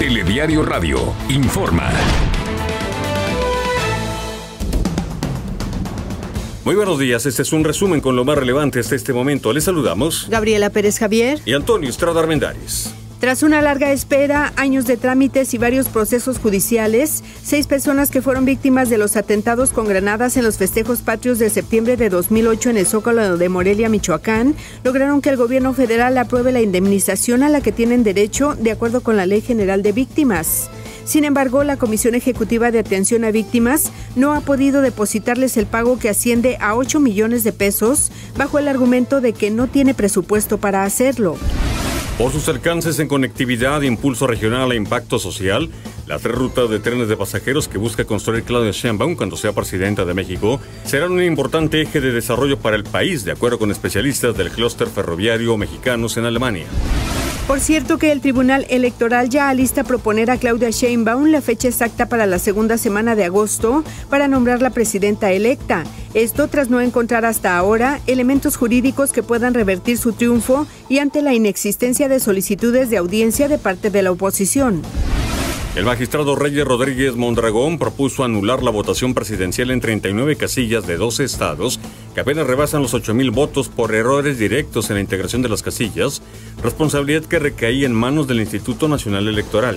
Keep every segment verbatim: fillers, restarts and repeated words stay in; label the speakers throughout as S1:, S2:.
S1: Telediario Radio informa. Muy buenos días, este es un resumen con lo más relevante hasta este momento. Les saludamos
S2: Gabriela Pérez Javier
S1: y Antonio Estrada Armendáriz.
S2: Tras una larga espera, años de trámites y varios procesos judiciales, seis personas que fueron víctimas de los atentados con granadas en los festejos patrios de septiembre de dos mil ocho en el Zócalo de Morelia, Michoacán, lograron que el gobierno federal apruebe la indemnización a la que tienen derecho de acuerdo con la Ley General de Víctimas. Sin embargo, la Comisión Ejecutiva de Atención a Víctimas no ha podido depositarles el pago que asciende a ocho millones de pesos bajo el argumento de que no tiene presupuesto para hacerlo.
S1: Por sus alcances en conectividad, impulso regional e impacto social, la tres rutas de trenes de pasajeros que busca construir Claudia Sheinbaum cuando sea presidenta de México serán un importante eje de desarrollo para el país, de acuerdo con especialistas del clúster ferroviario mexicanos en Alemania.
S2: Por cierto que el Tribunal Electoral ya alista proponer a Claudia Sheinbaum la fecha exacta para la segunda semana de agosto para nombrar la presidenta electa. Esto tras no encontrar hasta ahora elementos jurídicos que puedan revertir su triunfo y ante la inexistencia de solicitudes de audiencia de parte de la oposición.
S1: El magistrado Reyes Rodríguez Mondragón propuso anular la votación presidencial en treinta y nueve casillas de doce estados que apenas rebasan los ocho mil votos por errores directos en la integración de las casillas, responsabilidad que recaía en manos del Instituto Nacional Electoral.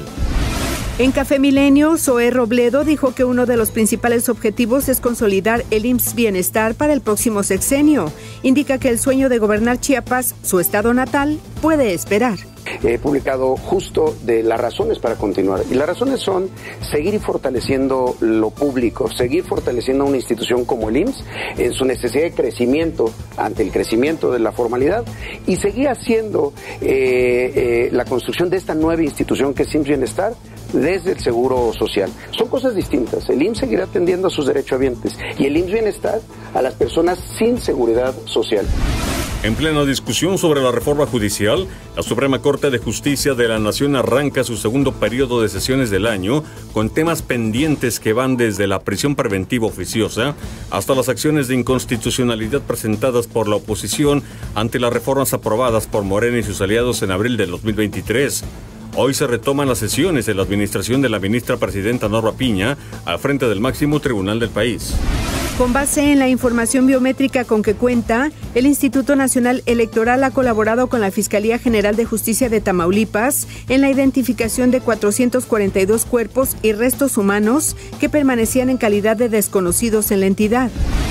S2: En Café Milenio, Zoé Robledo dijo que uno de los principales objetivos es consolidar el I M S S Bienestar para el próximo sexenio. Indica que el sueño de gobernar Chiapas, su estado natal, puede esperar.
S3: He publicado justo de las razones para continuar. Y las razones son seguir fortaleciendo lo público, seguir fortaleciendo una institución como el I M S S en su necesidad de crecimiento ante el crecimiento de la formalidad y seguir haciendo eh, eh, la construcción de esta nueva institución que es I M S S Bienestar desde el seguro social. Son cosas distintas. El I M S S seguirá atendiendo a sus derechohabientes y el I M S S Bienestar a las personas sin seguridad social.
S1: En plena discusión sobre la reforma judicial, la Suprema Corte de Justicia de la Nación arranca su segundo periodo de sesiones del año con temas pendientes que van desde la prisión preventiva oficiosa hasta las acciones de inconstitucionalidad presentadas por la oposición ante las reformas aprobadas por Morena y sus aliados en abril del dos mil veintitrés. Hoy se retoman las sesiones de la administración de la ministra presidenta Norma Piña al frente del máximo tribunal del país.
S2: Con base en la información biométrica con que cuenta, el Instituto Nacional Electoral ha colaborado con la Fiscalía General de Justicia de Tamaulipas en la identificación de cuatrocientos cuarenta y dos cuerpos y restos humanos que permanecían en calidad de desconocidos en la entidad.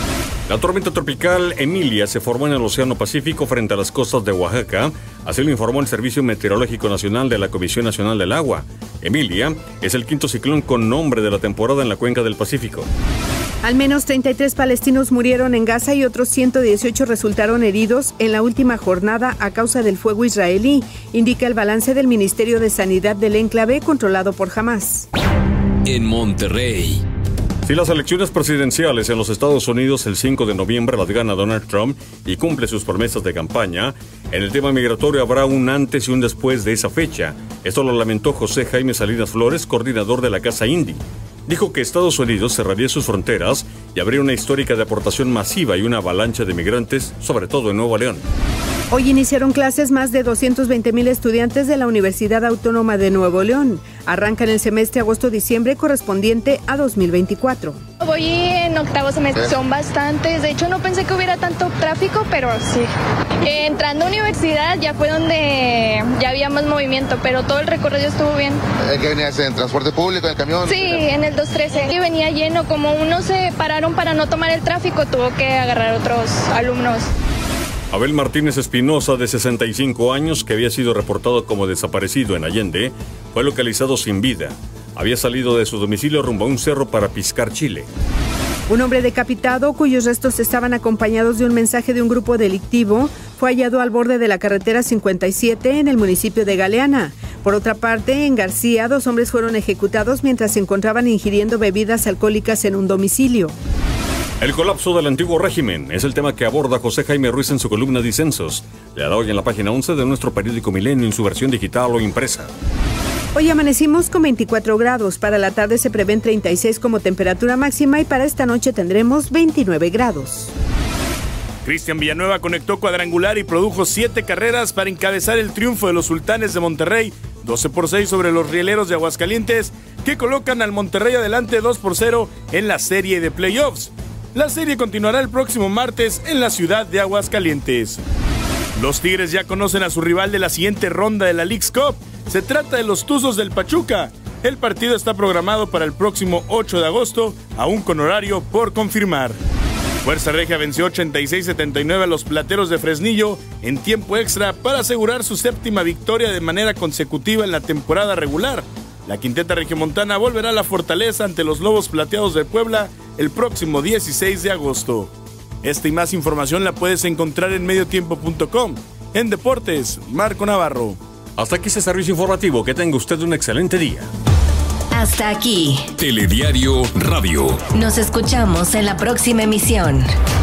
S1: La tormenta tropical Emilia se formó en el Océano Pacífico frente a las costas de Oaxaca, así lo informó el Servicio Meteorológico Nacional de la Comisión Nacional del Agua. Emilia es el quinto ciclón con nombre de la temporada en la cuenca del Pacífico.
S2: Al menos treinta y tres palestinos murieron en Gaza y otros ciento dieciocho resultaron heridos en la última jornada a causa del fuego israelí, indica el balance del Ministerio de Sanidad del enclave controlado por Hamás.
S4: En Monterrey.
S1: Si las elecciones presidenciales en los Estados Unidos el cinco de noviembre las gana Donald Trump y cumple sus promesas de campaña, en el tema migratorio habrá un antes y un después de esa fecha. Esto lo lamentó José Jaime Salinas Flores, coordinador de la Casa Indy. Dijo que Estados Unidos cerraría sus fronteras y habría una histórica deportación masiva y una avalancha de migrantes, sobre todo en Nuevo León.
S2: Hoy iniciaron clases más de doscientos veinte mil estudiantes de la Universidad Autónoma de Nuevo León. Arrancan el semestre agosto-diciembre correspondiente a dos mil veinticuatro.
S5: Voy en octavo semestre, son bastantes. De hecho, no pensé que hubiera tanto tráfico, pero sí. Eh, entrando a universidad ya fue donde ya había más movimiento, pero todo el recorrido estuvo bien.
S6: ¿Qué venías en transporte público, en el camión?
S5: Sí, en el dos trece. Y venía lleno. Como unos se pararon para no tomar el tráfico, tuvo que agarrar otros alumnos.
S1: Abel Martínez Espinosa, de sesenta y cinco años, que había sido reportado como desaparecido en Allende, fue localizado sin vida. Había salido de su domicilio rumbo a un cerro para piscar chile.
S2: Un hombre decapitado, cuyos restos estaban acompañados de un mensaje de un grupo delictivo, fue hallado al borde de la carretera cincuenta y siete en el municipio de Galeana. Por otra parte, en García, dos hombres fueron ejecutados mientras se encontraban ingiriendo bebidas alcohólicas en un domicilio.
S1: El colapso del antiguo régimen es el tema que aborda José Jaime Ruiz en su columna Disensos. Le da hoy en la página once de nuestro periódico Milenio en su versión digital o impresa.
S2: Hoy amanecimos con veinticuatro grados, para la tarde se prevén treinta y seis como temperatura máxima y para esta noche tendremos veintinueve grados.
S7: Cristian Villanueva conectó cuadrangular y produjo siete carreras para encabezar el triunfo de los Sultanes de Monterrey
S8: doce por seis sobre los Rieleros de Aguascalientes, que colocan al Monterrey adelante dos por cero en la serie de playoffs. La serie continuará el próximo martes en la ciudad de Aguascalientes. Los Tigres ya conocen a su rival de la siguiente ronda de la Leagues Cup. Se trata de los Tuzos del Pachuca. El partido está programado para el próximo ocho de agosto, aún con horario por confirmar. Fuerza Regia venció ochenta y seis a setenta y nueve a los Plateros de Fresnillo en tiempo extra para asegurar su séptima victoria de manera consecutiva en la temporada regular. La quinteta regiomontana volverá a la fortaleza ante los Lobos Plateados de Puebla el próximo dieciséis de agosto. Esta y más información la puedes encontrar en mediotiempo punto com. En Deportes, Marco Navarro.
S1: Hasta aquí este servicio informativo. Que tenga usted un excelente día.
S9: Hasta aquí.
S4: Telediario Radio.
S9: Nos escuchamos en la próxima emisión.